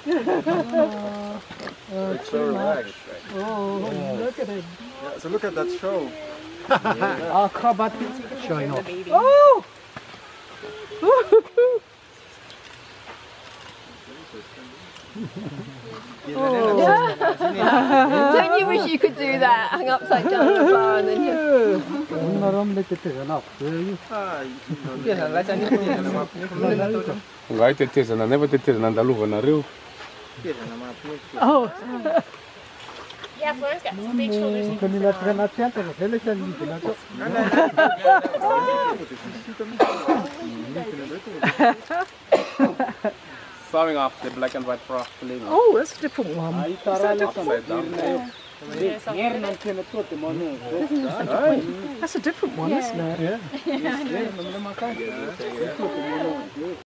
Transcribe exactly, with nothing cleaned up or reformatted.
Oh, it's so relaxed. Oh, yeah. Look at it. Yeah, so look at that show. Yeah. Acrobatic showing off. Oh! Don't you wish you could do that? Hang upside down on a bar and then you... Ngai teteza na never teteza na ndaluva na riu. Oh. Yeah, Florence got some big shoulders. Sawing off the black and white frost flamingo. Oh, that's a different one. That's a different one, isn't it? Yeah.